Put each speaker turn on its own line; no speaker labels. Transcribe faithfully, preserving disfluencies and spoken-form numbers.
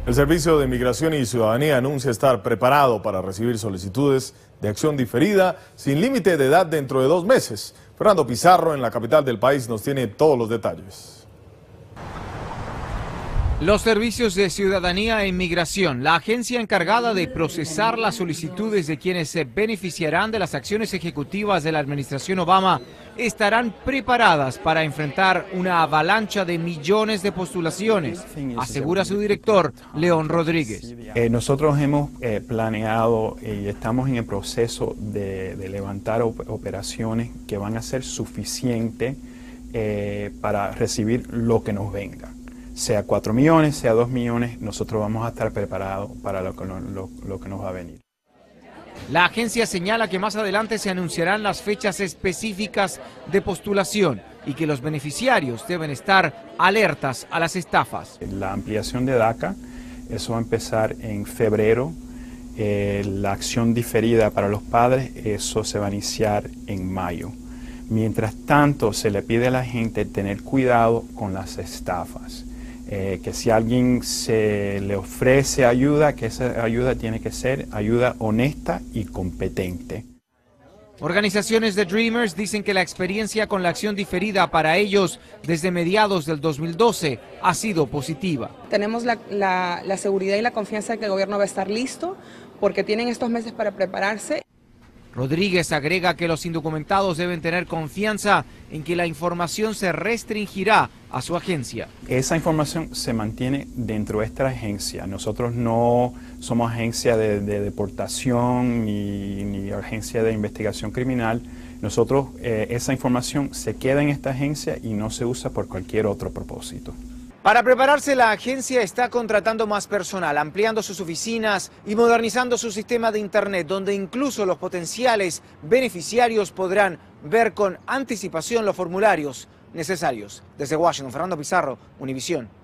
El Servicio de Inmigración y Ciudadanía anuncia estar preparado para recibir solicitudes de acción diferida sin límite de edad dentro de dos meses. Fernando Pizarro, en la capital del país, nos tiene todos los detalles.
Los servicios de ciudadanía e inmigración, la agencia encargada de procesar las solicitudes de quienes se beneficiarán de las acciones ejecutivas de la administración Obama, estarán preparadas para enfrentar una avalancha de millones de postulaciones, asegura su director, León Rodríguez.
Eh, nosotros hemos eh, planeado y estamos en el proceso de, de levantar op operaciones que van a ser suficientes eh, para recibir lo que nos venga. Sea cuatro millones, sea dos millones, nosotros vamos a estar preparados para lo que, lo, lo que nos va a venir.
La agencia señala que más adelante se anunciarán las fechas específicas de postulación y que los beneficiarios deben estar alertas a las estafas.
La ampliación de DACA, eso va a empezar en febrero. Eh, la acción diferida para los padres, eso se va a iniciar en mayo. Mientras tanto, se le pide a la gente tener cuidado con las estafas. Eh, que si alguien se le ofrece ayuda, que esa ayuda tiene que ser ayuda honesta y competente.
Organizaciones de Dreamers dicen que la experiencia con la acción diferida para ellos desde mediados del dos mil doce ha sido positiva.
Tenemos la, la, la seguridad y la confianza de que el gobierno va a estar listo porque tienen estos meses para prepararse.
Rodríguez agrega que los indocumentados deben tener confianza en que la información se restringirá a su agencia.
Esa información se mantiene dentro de esta agencia. Nosotros no somos agencia de, de deportación ni, ni agencia de investigación criminal. Nosotros, eh, esa información se queda en esta agencia y no se usa por cualquier otro propósito.
Para prepararse, la agencia está contratando más personal, ampliando sus oficinas y modernizando su sistema de Internet, donde incluso los potenciales beneficiarios podrán ver con anticipación los formularios necesarios. Desde Washington, Fernando Pizarro, Univisión.